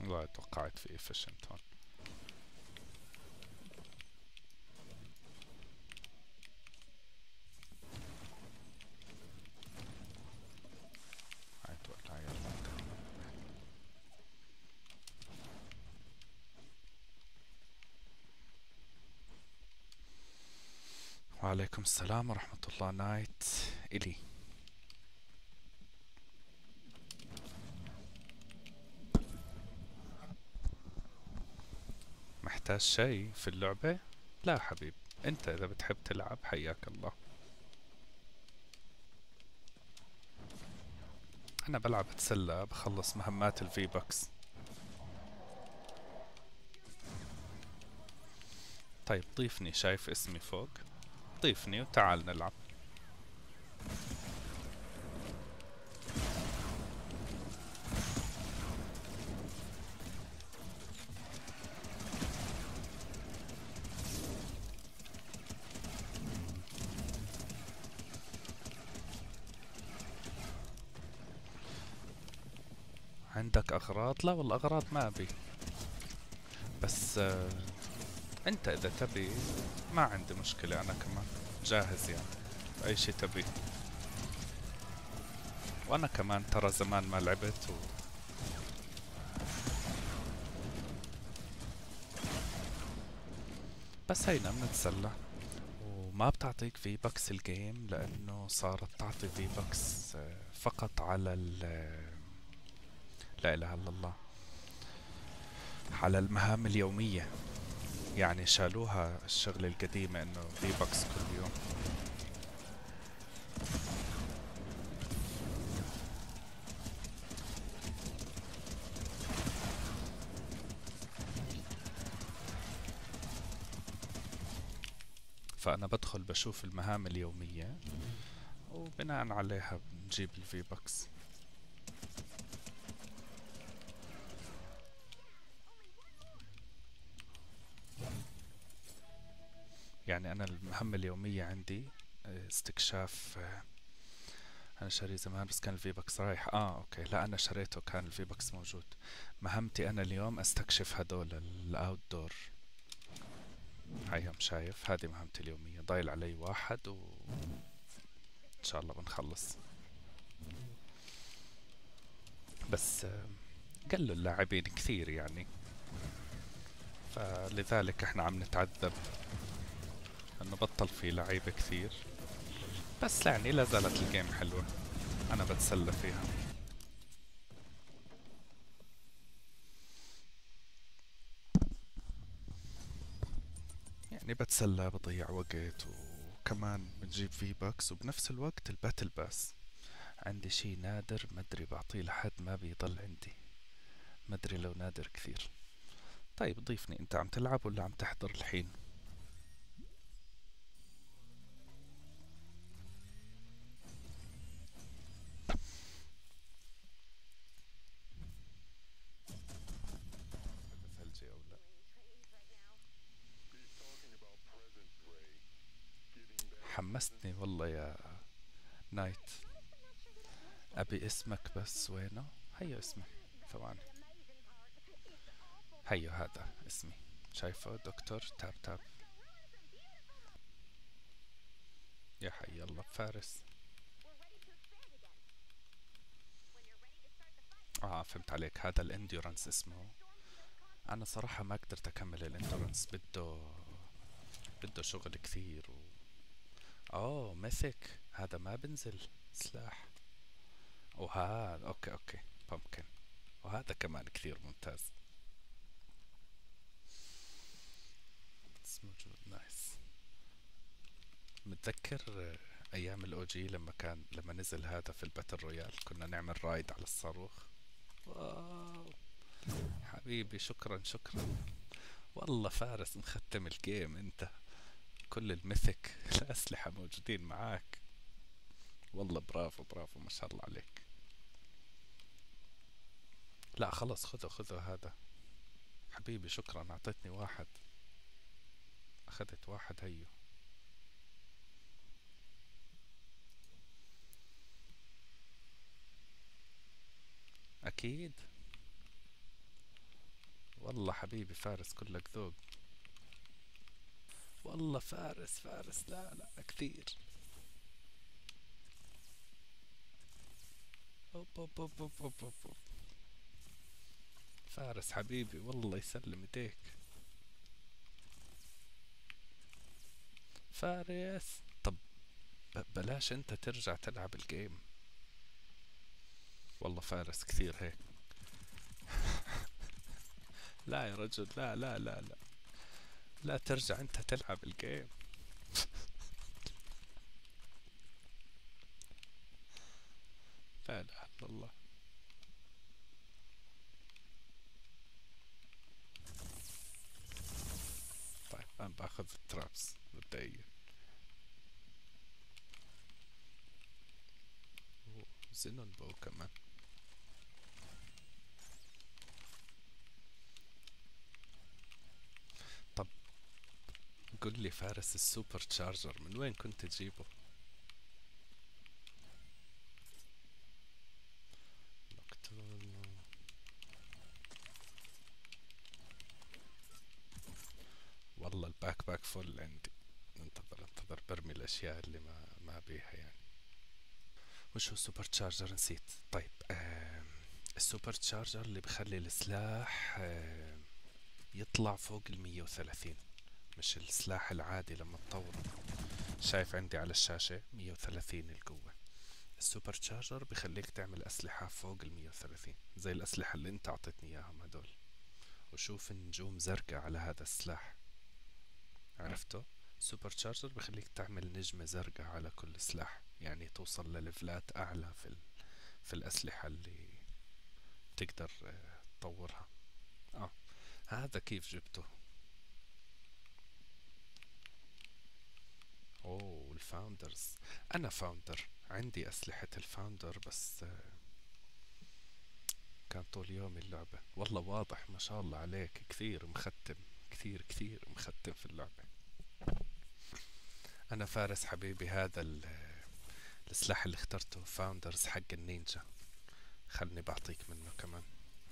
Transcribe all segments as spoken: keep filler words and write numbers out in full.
والله توقعت في efficient هون. هاي تولع يلا. وعليكم السلام ورحمة الله. نايت إلي. محتاج شيء في اللعبة؟ لا حبيب، انت اذا بتحب تلعب حياك الله. انا بلعب اتسلى، بخلص مهمات الفي بوكس. طيب ضيفني، شايف اسمي فوق؟ ضيفني وتعال نلعب. عندك اغراض؟ لا والله اغراض ما ابي، بس آه انت اذا تبي ما عندي مشكلة، انا كمان جاهز يعني اي شي تبي. وانا كمان ترى زمان ما لعبت و... بس هينا بنتسلى. وما بتعطيك في بوكس الجيم لانه صارت تعطي في بوكس فقط على ال لا اله الا الله، على المهام اليومية. يعني شالوها الشغلة القديمة انه في بوكس كل يوم. فانا بدخل بشوف المهام اليومية وبناء عليها بنجيب الفي بوكس. يعني انا المهمة اليومية عندي آه، استكشاف. آه، انا شاري زمان بس كان الفي بوكس رايح. اه اوكي، لا انا شريته كان الفي بوكس موجود. مهمتي انا اليوم استكشف هدول الاوت دور. هيهم شايف، هذه مهمتي اليومية. ضايل علي واحد وان شاء الله بنخلص. بس آه، قلوا اللاعبين كثير يعني، فلذلك احنا عم نتعذب انه بطل في لعيبة كثير. بس يعني لا زالت الجيم حلوة، انا بتسلى فيها. يعني بتسلى بضيع وقت، وكمان بنجيب في باكس، وبنفس الوقت الباتل باس. عندي شي نادر مدري بعطيه لحد ما بيضل عندي، مدري لو نادر كثير. طيب ضيفني، انت عم تلعب ولا عم تحضر الحين؟ ثلجي او لا؟ حمستني والله يا نايت. ابي اسمك، بس وينه؟ هيو اسمي، ثواني. هيو هذا اسمي، شايفه دكتور؟ تاب تاب. يا حي الله فارس. اه فهمت عليك، هذا الانديورنس اسمه. انا صراحة ما قدرت اكمل الانديورنس، بده بده شغل كثير و... اوه ميثك، هذا ما بنزل سلاح. وهذا اوكي اوكي بامكن. وهذا كمان كثير ممتاز. بس موجود نايس. متذكر آه، ايام الاو جي لما كان لما نزل هذا في الباتل رويال كنا نعمل رايد على الصاروخ. واو حبيبي، شكرا شكرا. والله فارس مختم الجيم انت. كل الميثك الاسلحة موجودين معاك. والله برافو برافو، ما شاء الله عليك. لا خلص، خذه خذه هذا. حبيبي شكرا، اعطيتني واحد. اخذت واحد هيو. اكيد. والله حبيبي فارس كلك ذوق. والله فارس فارس، لا لا كثير. أوب أوب أوب أوب أوب أوب أوب. فارس حبيبي والله يسلم ايديك. فارس طب ب- بلاش انت ترجع تلعب الجيم. والله فارس كثير هيك. لا يا رجل، لا لا لا لا، لا ترجع انت تلعب الجيم. لا اله الا الله. طيب انا باخذ الترابس مبدئيا. زينون بو كمان. طب قل لي فارس، السوبر تشارجر من وين كنت تجيبه؟ نوكتورن. والله الباك باك فل عندي. انتظر انتظر برمي الاشياء اللي ما ما بيها يعني. وش هو السوبر تشارجر؟ نسيت. طيب آم، السوبر تشارجر اللي بخلي السلاح آم، يطلع فوق المية وثلاثين، مش السلاح العادي لما تطوره. شايف عندي على الشاشة مية وثلاثين القوة. السوبر تشارجر بخليك تعمل أسلحة فوق المية وثلاثين، زي الأسلحة اللي انت أعطيتني إياهم هدول. وشوف النجوم زرقاء على هذا السلاح، عرفته؟ سوبر تشارجر بخليك تعمل نجمة زرقاء على كل سلاح، يعني توصل لليفلات أعلى في, ال... في الأسلحة اللي تقدر آه، تطورها. اه هذا كيف جبته؟ اوه الفاوندرز. انا فاوندر، عندي اسلحة الفاوندر بس آه، كان طول يومي اللعبة. والله واضح ما شاء الله عليك كثير مختم، كثير كثير مختم في اللعبة. انا فارس حبيبي، هذا ال- السلاح اللي اخترته فاوندرز حق النينجا. خلني بعطيك منه كمان.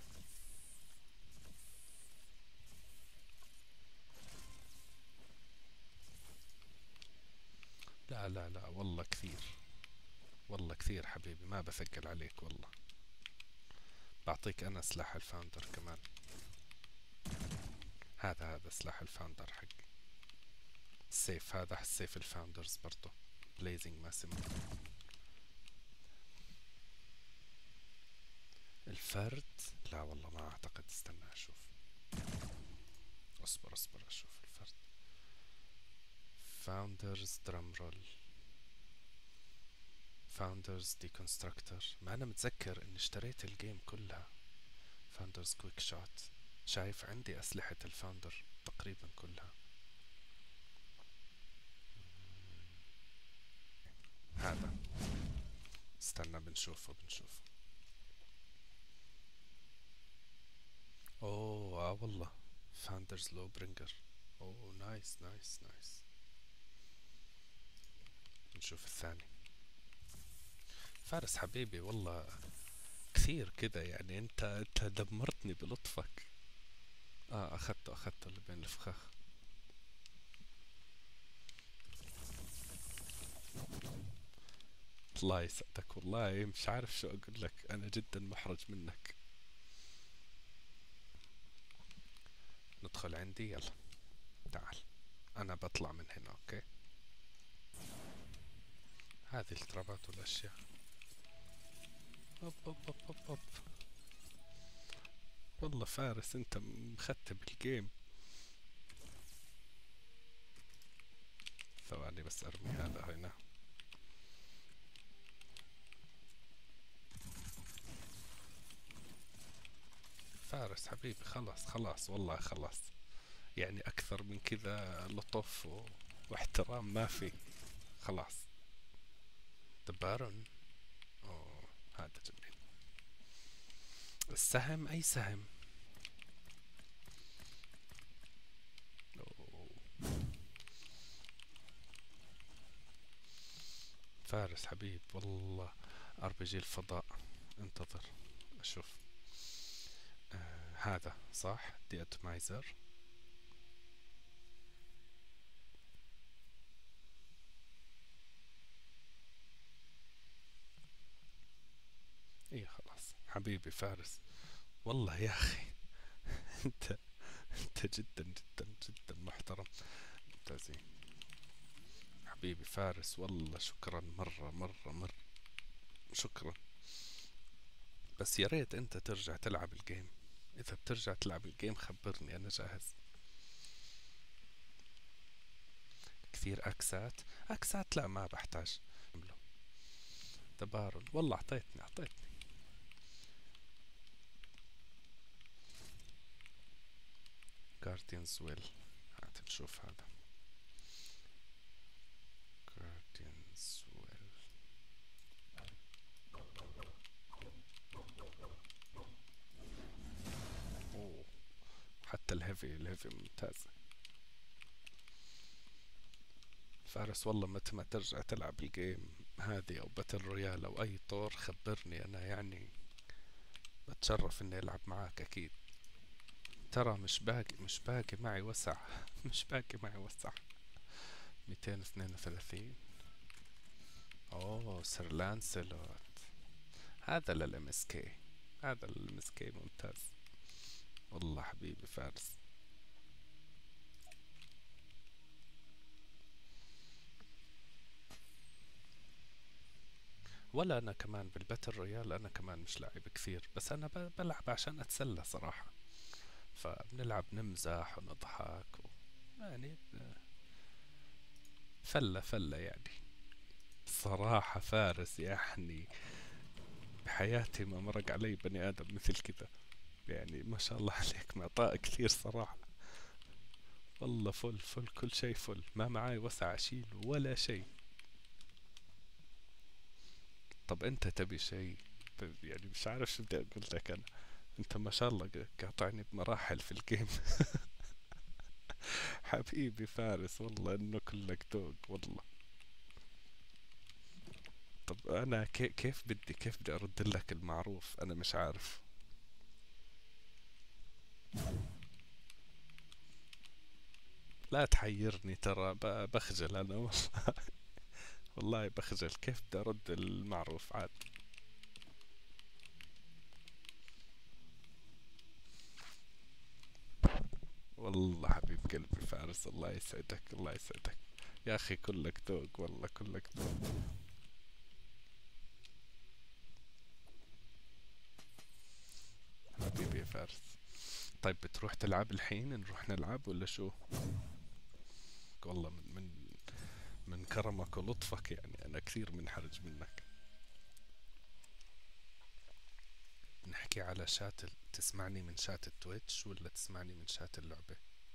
لا لا لا والله كثير، والله كثير حبيبي، ما بثقل عليك والله. بعطيك انا سلاح الفاوندر كمان. هذا هذا سلاح الفاوندر حقي. السيف هذا السيف الفاوندرز برضو، بليزنج ماسيمو. الفرد لا والله ما اعتقد، استنى اشوف. اصبر اصبر اشوف الفرد. فاوندرز درام رول، فاوندرز ديكونستراكتور. ما انا متذكر اني اشتريت الجيم كلها. فاوندرز كويك شوت. شايف عندي اسلحة الفاوندر تقريبا كلها. هذا استنى بنشوفه بنشوفه. اوه اه والله فاوندرز لو برينجر. اوه نايس نايس نايس. نشوف الثاني. فارس حبيبي والله كثير كذا يعني، انت انت دمرتني بلطفك. اه اخذته اخذته اللي بين الفخاخ. الله يسعدك والله، مش عارف شو اقول لك، انا جدا محرج منك. ندخل عندي يلا. تعال، انا بطلع من هنا اوكي. هذه الترابات والاشياء. اوب اوب اوب اوب اوب. والله فارس انت مختم الجيم. ثواني بس ارمي هذا هنا. فارس حبيبي خلاص خلاص والله خلاص، يعني اكثر من كذا لطف و... واحترام ما في. خلاص. دبارون. اوه هذا جميل. السهم اي سهم؟ أوه. فارس حبيب والله. ار بي جي الفضاء. انتظر اشوف. آه هذا صح دي اتومايزر. ايه خلاص حبيبي فارس. والله يا اخي انت انت جدا جدا جدا محترم. ممتازين حبيبي فارس، والله شكرا مرة مرة مرة، شكرا. بس يا ريت انت ترجع تلعب الجيم، اذا بترجع تلعب الجيم خبرني انا جاهز. كثير اكسات. اكسات لا ما بحتاج أعمله. تبارل والله اعطيتني اعطيتني. جارديانز ويل، هات نشوف هذا. جارديانز ويل. اوه حتى الهيفي الهيفي ممتاز. فارس والله متى ما ترجع تلعب الجيم هذه او باتل رويال او اي طور خبرني، انا يعني بتشرف اني العب معاك اكيد. ترى مش باقي مش باقي معي وسع مش باقي معي وسع. ميتين واثنين وثلاثين. اوه سير لانسلوت، هذا للام اس كي، هذا للام اس كي ممتاز. والله حبيبي فارس. ولا انا كمان بالباتل رويال انا كمان مش لاعب كثير، بس انا ب- بلعب عشان اتسلى صراحة. فبنلعب نمزح ونضحك و... يعني فلة فلة يعني. صراحة فارس يعني بحياتي ما مرق علي بني آدم مثل كذا، يعني ما شاء الله عليك معطاء كثير صراحة. والله فل فل كل شيء فل، ما معاي وسع أشيل ولا شيء. طب أنت تبي شيء؟ طيب يعني مش عارف شو بدي أقول لك أنا. أنت ما شاء الله قاطعني بمراحل في الجيم. حبيبي فارس والله إنه كلك ذوق والله. طب أنا كي كيف بدي كيف بدي أرد لك المعروف، أنا مش عارف. لا تحيرني ترى ب- بخجل أنا والله. والله بخجل، كيف بدي أرد المعروف عاد. والله حبيب قلبي فارس، الله يسعدك الله يسعدك. يا أخي كلك ذوق والله كلك ذوق. حبيبي يا فارس. طيب بتروح تلعب الحين، نروح نلعب ولا شو؟ والله من من من كرمك ولطفك، يعني أنا كثير منحرج منك. نحكي على شات ال... تسمعني من شات التويتش ولا تسمعني من شات اللعبة؟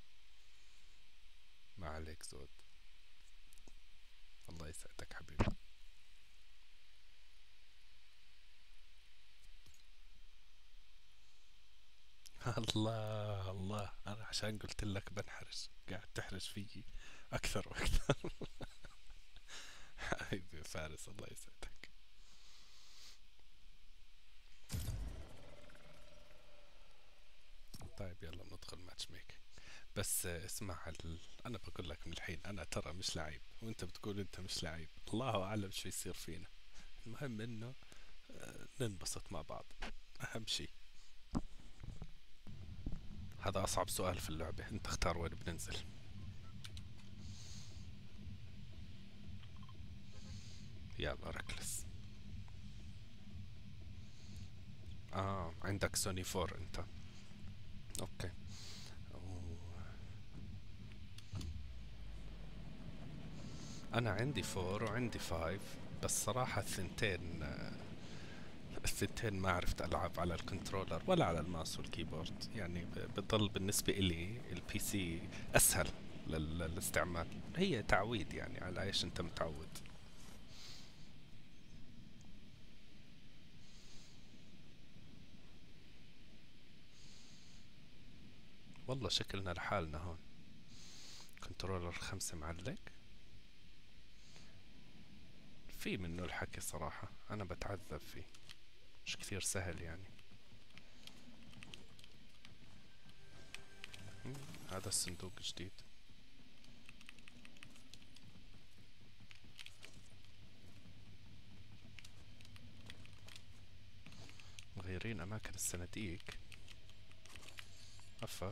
ما عليك زود. الله يسعدك حبيبي. الله الله، أنا عشان قلت لك بنحرج قاعد تحرج فيي أكثر وأكثر. حبيبي فارس الله يسعدك. طيب يلا ندخل ماتش ميك. بس آه، اسمع ال... أنا بقول لك من الحين أنا ترى مش لعيب، وأنت بتقول أنت مش لعيب، الله أعلم شو يصير فينا. المهم إنه آه، ننبسط مع بعض، أهم شي. هذا أصعب سؤال في اللعبة، أنت اختار وين بننزل. يلا ركلس. آه عندك سوني فور أنت. أوكي. أوه. أنا عندي فور وعندي فايف، بس صراحة الثنتين آه، الثنتين ما عرفت ألعب على الكنترولر ولا على الماوس والكيبورد، يعني ب- بضل بالنسبة إلي البي سي أسهل لل- للاستعمال. هي تعويد يعني على إيش أنت متعود. والله شكلنا لحالنا هون. كنترولر خمسة معلق. في منه الحكي صراحة، أنا بتعذب فيه، مش كثير سهل يعني. هذا الصندوق جديد. مغيرين اماكن الصناديق. افا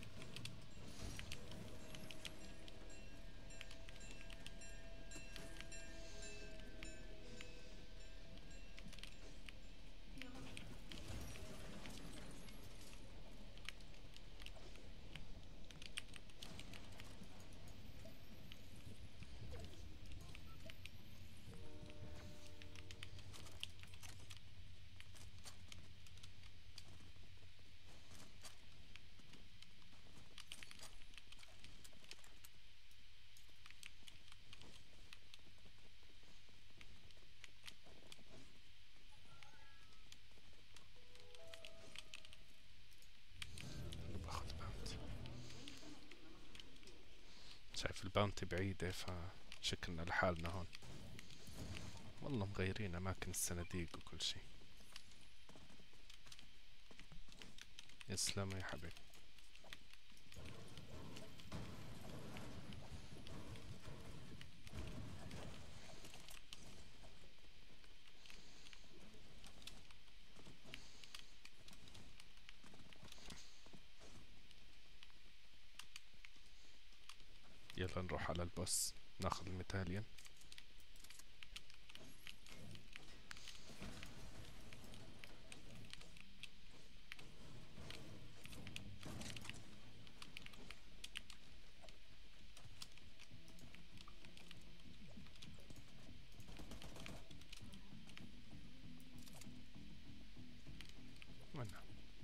باخذ باونتي. شايف الباونتي بعيدة فشكلنا لحالنا هون. والله مغيرين اماكن الصناديق وكل شي. يسلم يا حبيبي. يلا نروح على البوس ناخذ الميداليون. وين؟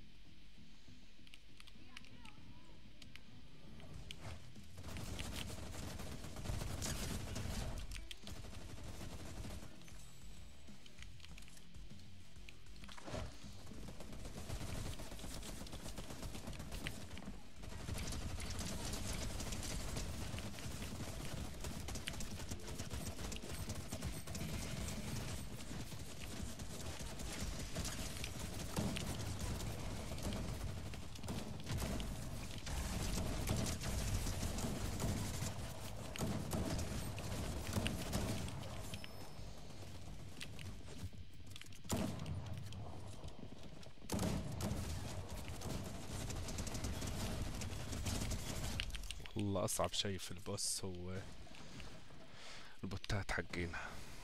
والله اصعب شي في البوس هو البوتات حقينا.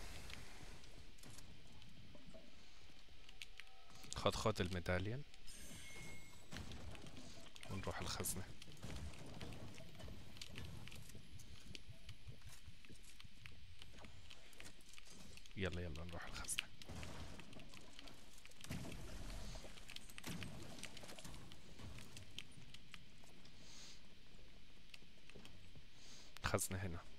خد خد الميداليون ونروح الخزنة. يلا يلا نروح الخزنة. الخزنة هنا.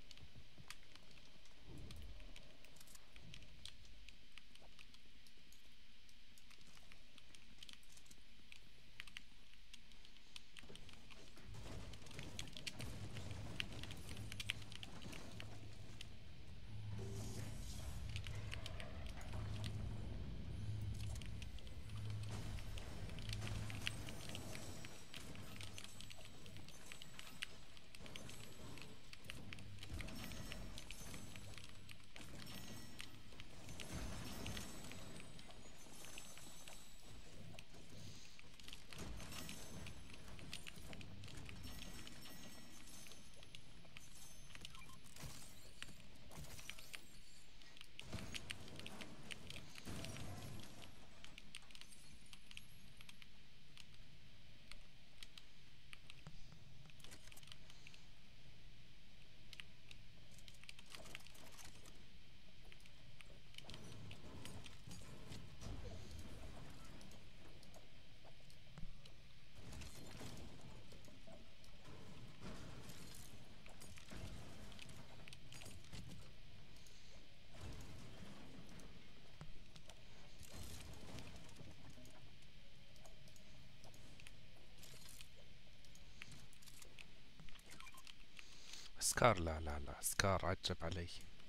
سكار لا لا لا سكار عجب علي.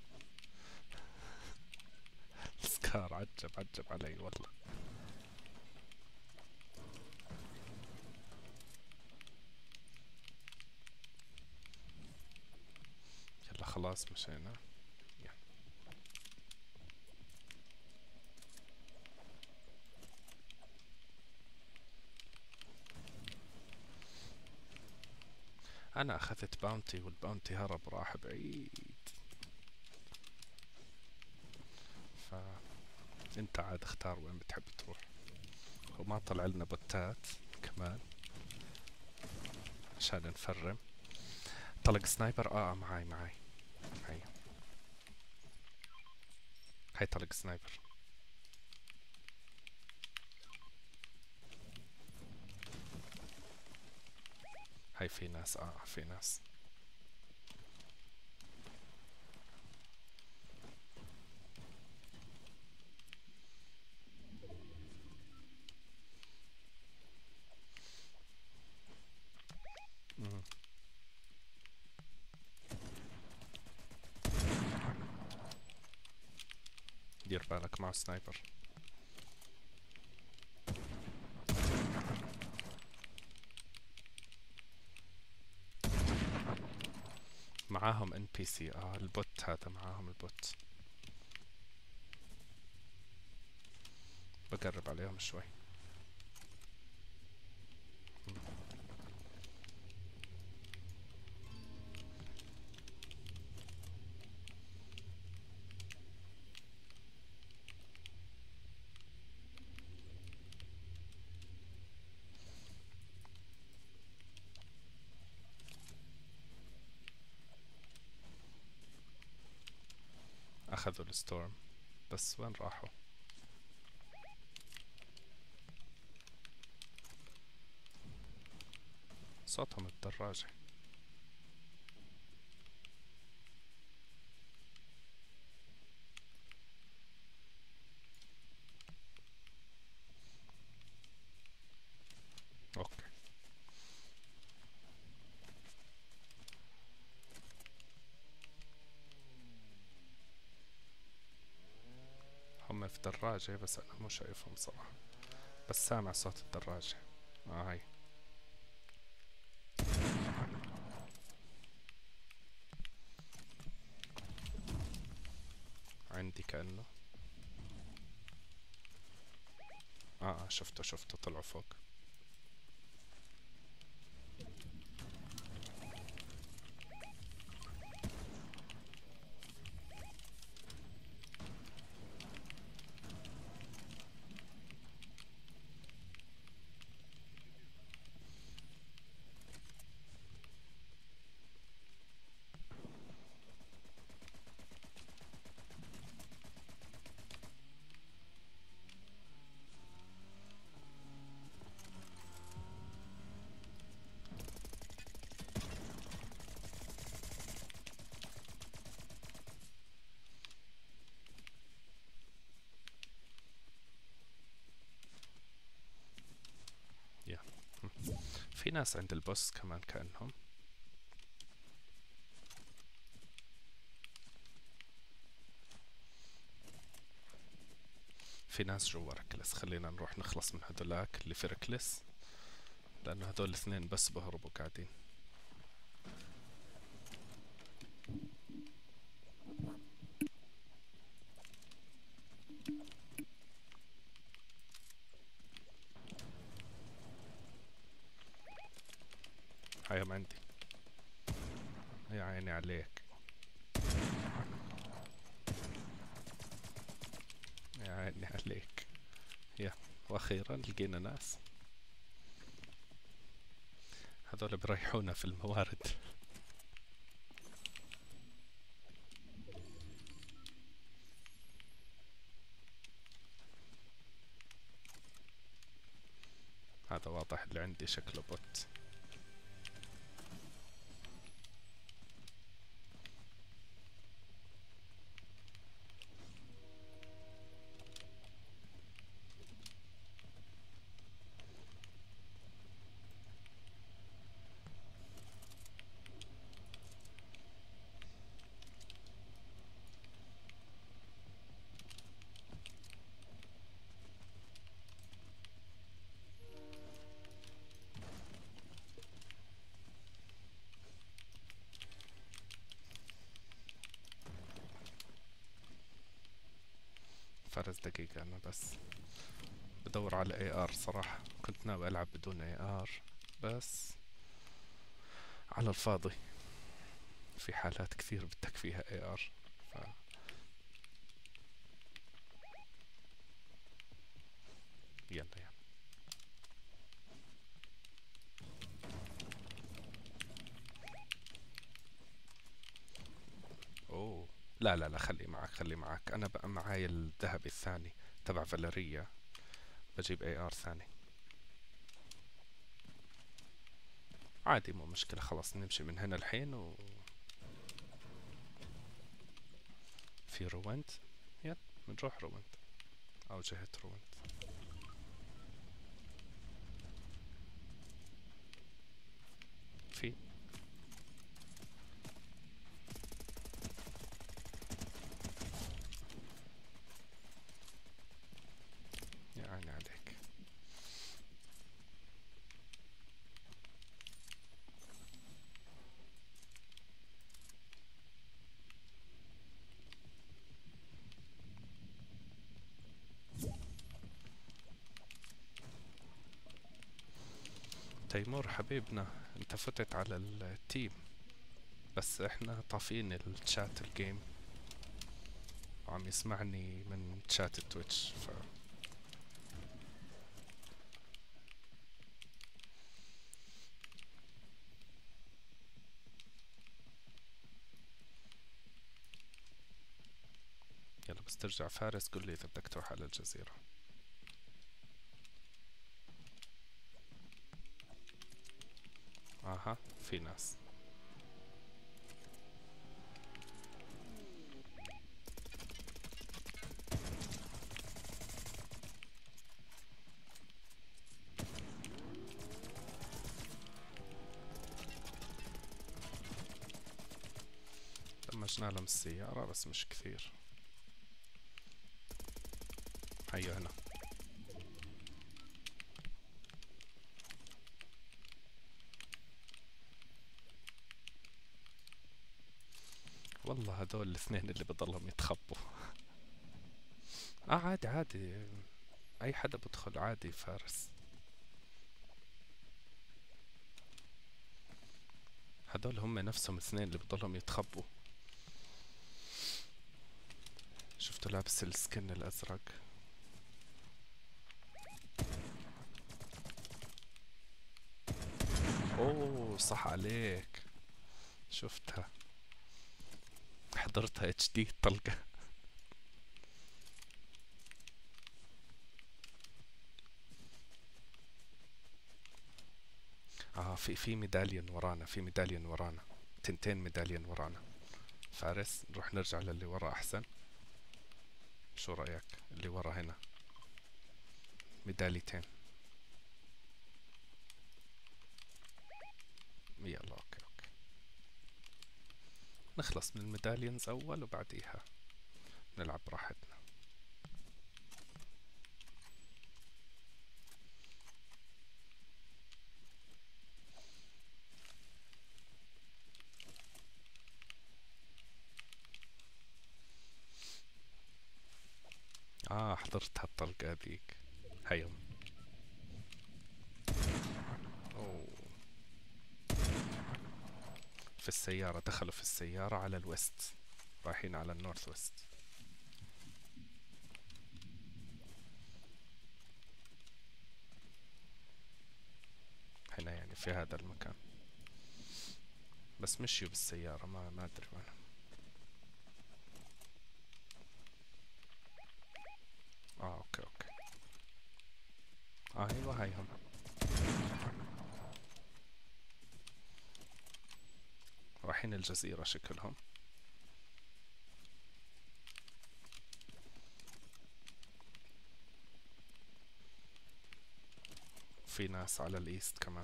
سكار عجب عجب علي والله. خلاص مشينا. يا. انا اخذت باونتي والباونتي هرب راح بعيد، فانت عاد اختار وين بتحب تروح. وما طلع لنا بوتات كمان عشان نفرم. طلق سنايبر. اه معاي معاي هي هي طلق سنايبر. هاي في ناس. اه في ناس. مم. دير بالك مع سنايبر. معاهم ان بي سي. اه البوت هذا معاهم البوت. بقرب عليهم شوي. مم. اخذوا الستورم بس وين راحوا؟ صوتهم الدراجة. اوكي. هم في دراجة بس انا مو شايفهم صراحة، بس سامع صوت الدراجة. اه هاي. عندي كأنه. اه آه، شفته شفته طلعوا فوق. يا. مم. في ناس عند البوس كمان كأنهم. في ناس جوا ركلس. خلينا نروح نخلص من هدولاك اللي في ركلس، لأنه هدول الاثنين بس بهربوا قاعدين. هايهم عندي. يا عيني عليك. يا عيني عليك. يا. وأخيرا لقينا ناس. هذول بريحونا في الموارد. هذا واضح اللي عندي شكله بوت. فارس دقيقة، أنا بس بدور على اي ار صراحة. كنت ناوي ألعب بدون اي ار بس على الفاضي، في حالات كثير بدك فيها اي ار. ف... يلا يلا. اوه لا لا لا، خلي معك خلي معك، انا بقى معاي الذهبي الثاني تبع فاليريا، بجيب اي ار ثاني عادي، مو مشكلة. خلاص نمشي من هنا الحين. و في روينت، يلا بنروح روينت او جهة روينت. في يعني عليك. تيمور حبيبنا، انت فتت على التيم بس احنا طافين الشات الجيم وعم يسمعني من شات التويتش. ف يلا بس ترجع فارس قل لي اذا بدك تروح على الجزيرة. اها في ناس. دمجنا لهم السيارة بس مش كثير. هيا هنا. والله هدول الاثنين اللي بضلهم يتخبوا. اه عادي عادي، اي حدا بدخل عادي فارس. هدول هم نفسهم اثنين اللي بضلهم يتخبوا. شفته لابس السكن الازرق. اوه صح عليك، شفتها حضرتها اتش دي الطلقة. اه في في ميداليون ورانا، في ميداليون ورانا، تنتين ميداليون ورانا. فارس نروح نرجع للي ورا احسن. شو رأيك؟ اللي ورا هنا ميداليتين. يلا اوكي اوكي، نخلص من الميداليونز اول وبعديها نلعب براحتنا. اه حضرت هالطلقة هذيك. هيهم. اوه في السيارة، دخلوا في السيارة على الويست، رايحين على النورث ويست. هنا يعني في هذا المكان، بس مشيوا بالسيارة، ما ما ادري وين. اه اوكي اوكي. اه ايوه هيهم. رايحين الجزيرة شكلهم. في ناس على الايست كمان.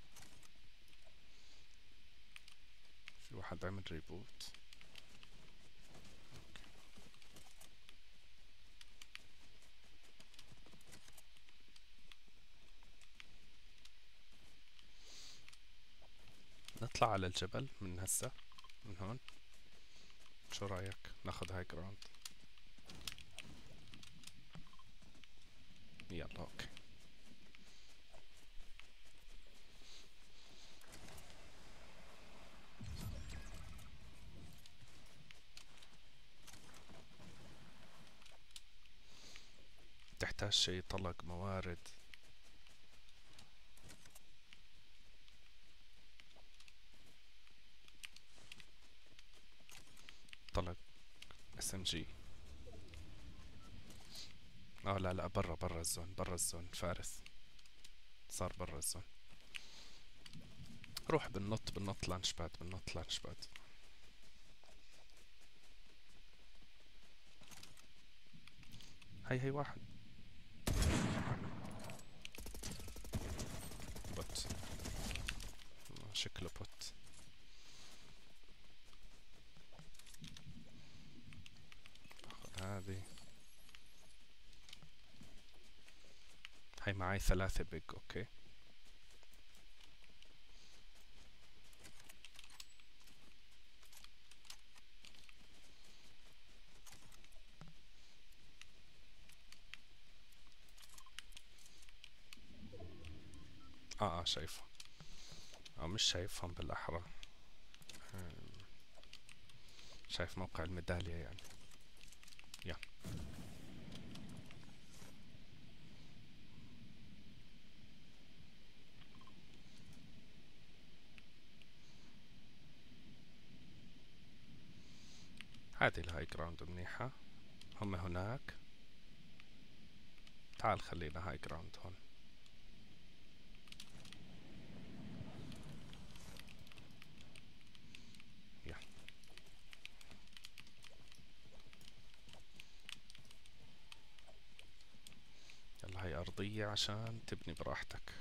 في واحد عمل ريبوت. نطلع على الجبل من هسه، من هون. شو رايك ناخد هاي جراوند؟ يلا اوكي. تحتاج شي طلق، موارد. طلق اس ام جي. اه لا لا، برا برا الزون، برا الزون فارس، صار برا الزون. روح بالنط، بالنط لانش باد، بالنط لانش باد. هي هي واحد بوت، شكله بوت. باخذ هذه. هاي معي ثلاثة بيج. اوكي اه اه شايفه. اه مش شايفهم بالاحرى. أم، شايف موقع الميدالية يعني. يا هذه الهاي جراوند منيحة. هم هناك. تعال خلينا هاي جراوند هون. يا يلا هاي أرضية عشان تبني براحتك.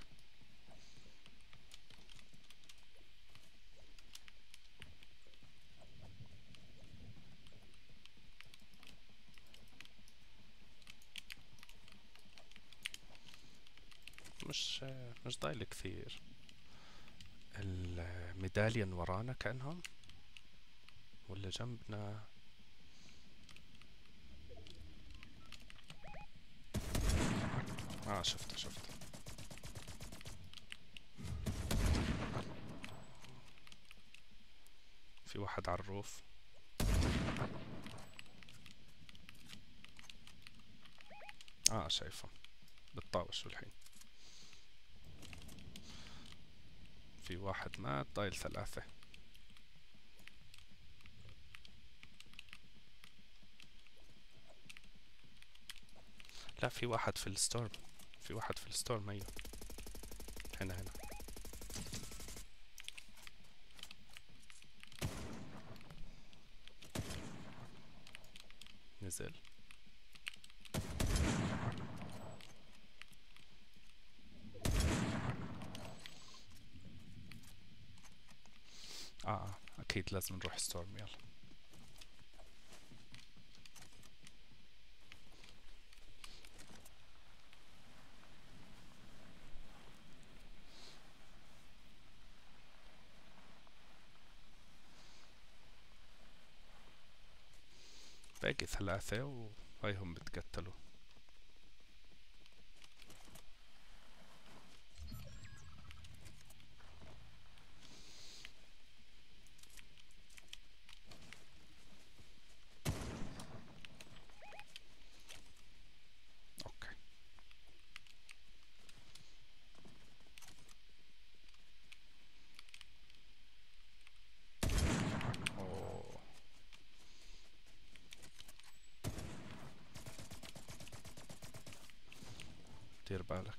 مش مش ضايل كثير. الميداليون ورانا كأنهم، ولا جنبنا. اه شفته شفته. في واحد على الروف. اه شايفه بتطاوش الحين. في واحد مات، ضايل ثلاثة. لا في واحد في الستورم، في واحد في الستورم. ايوه هنا هنا. نزل. اه اه اكيد لازم نروح ستورم. يلا باقي ثلاثة وهيهم بتقتلوا. اوكي اوه دير بالك.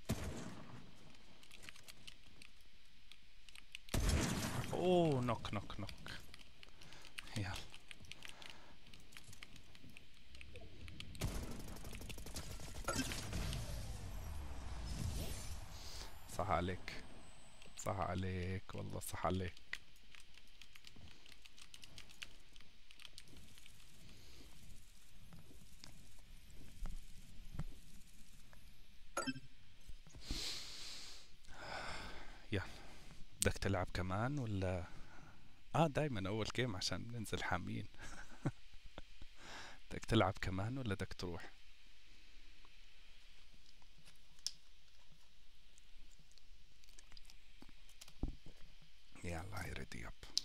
اوه نوك نوك نوك. يلا صح عليك، صح عليك والله، صح عليك. يلا بدك تلعب كمان ولا؟ اه دايما اول جيم عشان ننزل حامين. بدك تلعب كمان ولا بدك تروح؟ يلا هي ريدي اب.